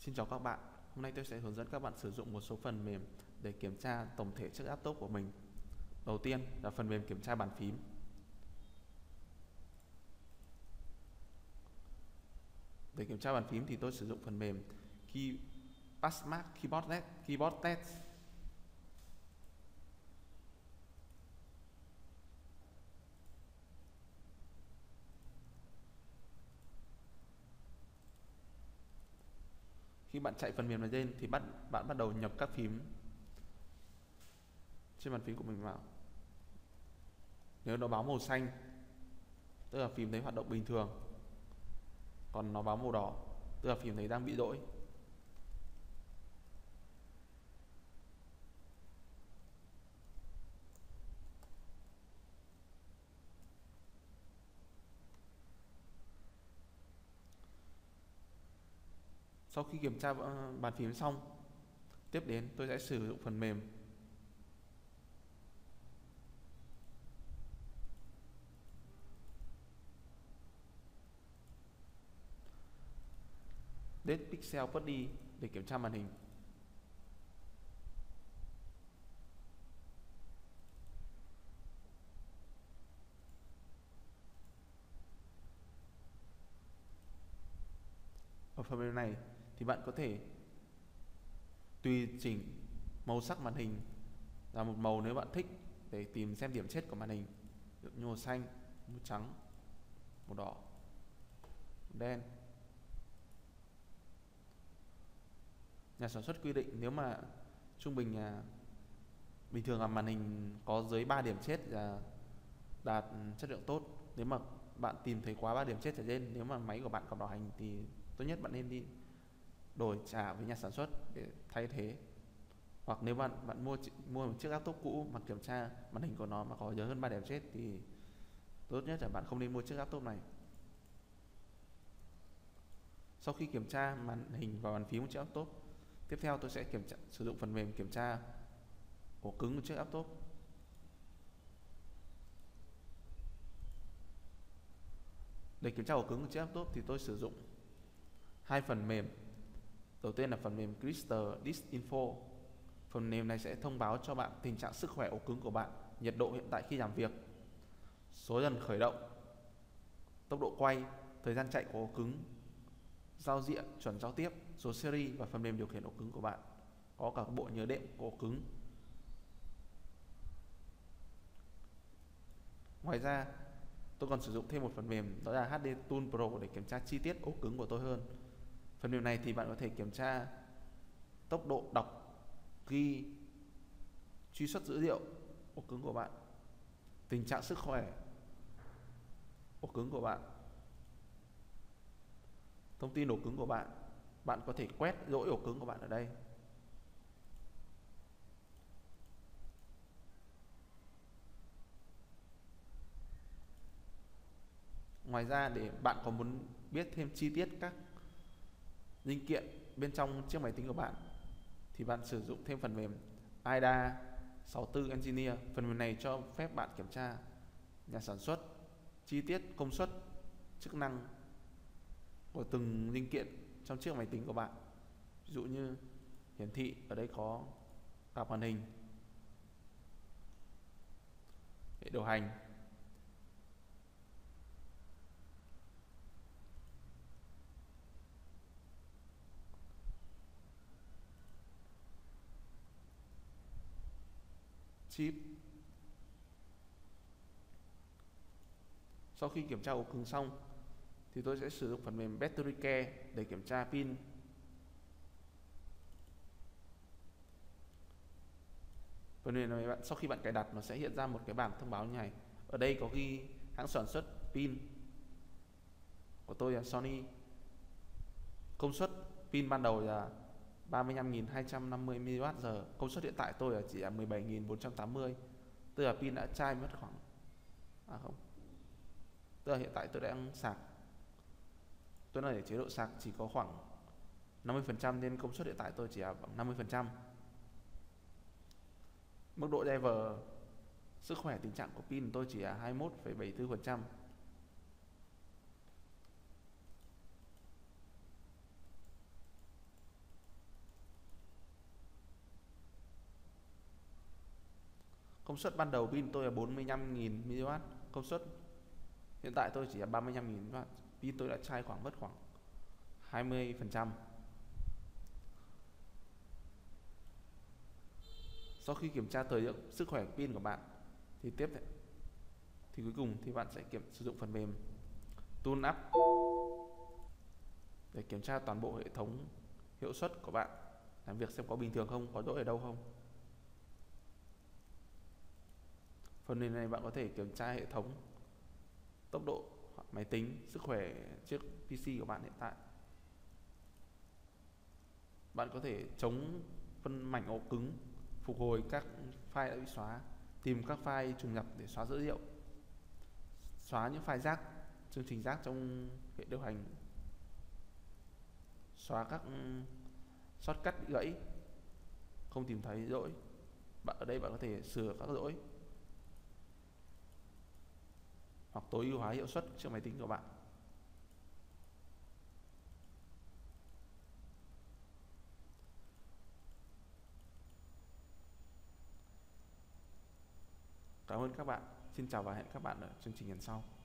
Xin chào các bạn, hôm nay tôi sẽ hướng dẫn các bạn sử dụng một số phần mềm để kiểm tra tổng thể chiếc laptop của mình. Đầu tiên là phần mềm kiểm tra bàn phím. Để kiểm tra bàn phím thì tôi sử dụng phần mềm Passmark Keyboard Test. Khi bạn chạy phần mềm này lên thì bạn bắt đầu nhập các phím trên bàn phím của mình vào. Nếu nó báo màu xanh, tức là phím đấy hoạt động bình thường, còn nó báo màu đỏ, tức là phím đấy đang bị lỗi. Sau khi kiểm tra bàn phím xong, tiếp đến tôi sẽ sử dụng phần mềm Dead Pixel Putty để kiểm tra màn hình. Ở phần mềm này thì bạn có thể tùy chỉnh màu sắc màn hình là một màu nếu bạn thích để tìm xem điểm chết của màn hình, ví dụ như màu xanh, màu trắng, màu đỏ, màu đen. Nhà sản xuất quy định nếu mà trung bình bình thường là màn hình có dưới 3 điểm chết là đạt chất lượng tốt. Nếu mà bạn tìm thấy quá 3 điểm chết trở lên, nếu mà máy của bạn còn bảo hành thì tốt nhất bạn nên đi đổi trả với nhà sản xuất để thay thế. Hoặc nếu bạn mua một chiếc laptop cũ mà kiểm tra màn hình của nó mà có nhiều hơn 3 điểm chết thì tốt nhất là bạn không nên mua chiếc laptop này. Sau khi kiểm tra màn hình và bàn phím của chiếc laptop, tiếp theo tôi sẽ sử dụng phần mềm kiểm tra ổ cứng của chiếc laptop. Để kiểm tra ổ cứng của chiếc laptop thì tôi sử dụng hai phần mềm. Đầu tiên là phần mềm Crystal Disk Info. Phần mềm này sẽ thông báo cho bạn tình trạng sức khỏe ổ cứng của bạn, nhiệt độ hiện tại khi làm việc, số lần khởi động, tốc độ quay, thời gian chạy của ổ cứng, giao diện, chuẩn giao tiếp, số series và phần mềm điều khiển ổ cứng của bạn. Có cả bộ nhớ đệm của ổ cứng. Ngoài ra, tôi còn sử dụng thêm một phần mềm đó là HD Tool Pro để kiểm tra chi tiết ổ cứng của tôi hơn. Phần mềm này thì bạn có thể kiểm tra tốc độ đọc, ghi, truy xuất dữ liệu ổ cứng của bạn, tình trạng sức khỏe ổ cứng của bạn, thông tin ổ cứng của bạn. Bạn có thể quét lỗi ổ cứng của bạn ở đây. Ngoài ra, để bạn có muốn biết thêm chi tiết các linh kiện bên trong chiếc máy tính của bạn thì bạn sử dụng thêm phần mềm IDA 64 Engineer. Phần mềm này cho phép bạn kiểm tra nhà sản xuất, chi tiết, công suất, chức năng của từng linh kiện trong chiếc máy tính của bạn. Ví dụ như hiển thị, ở đây có card màn hình, hệ điều hành, chip. Sau khi kiểm tra ổ cứng xong thì tôi sẽ sử dụng phần mềm Battery Care để kiểm tra pin. Phần mềm này sau khi bạn cài đặt nó sẽ hiện ra một cái bảng thông báo như này. Ở đây có ghi hãng sản xuất pin của tôi là Sony. Công suất pin ban đầu là 35.250 mAh. Công suất hiện tại tôi là chỉ là 17.480, tức là pin đã chai mất khoảng tức là hiện tại tôi đang sạc, tôi đang để chế độ sạc chỉ có khoảng 50% nên công suất hiện tại tôi chỉ là bằng 50%. Mức độ level sức khỏe tình trạng của pin tôi chỉ là 21,74%. Công suất ban đầu pin tôi là 45.000 mW, công suất hiện tại tôi chỉ là 35.000 mW. Pin tôi đã chai mất khoảng 20%. Sau khi kiểm tra thời lượng sức khỏe pin của bạn thì cuối cùng thì bạn sẽ sử dụng phần mềm TuneUp để kiểm tra toàn bộ hệ thống hiệu suất của bạn, làm việc xem có bình thường không, có lỗi ở đâu không. Phần mềm này bạn có thể kiểm tra hệ thống, tốc độ máy tính, sức khỏe chiếc PC của bạn hiện tại. Bạn có thể chống phân mảnh ổ cứng, phục hồi các file đã bị xóa, tìm các file trùng nhập để xóa dữ liệu, xóa những file rác, chương trình rác trong hệ điều hành, xóa các shortcut bị gãy, không tìm thấy lỗi. Ở đây bạn có thể sửa các lỗi hoặc tối ưu hóa hiệu suất trên máy tính của bạn. Cảm ơn các bạn. Xin chào và hẹn các bạn ở chương trình lần sau.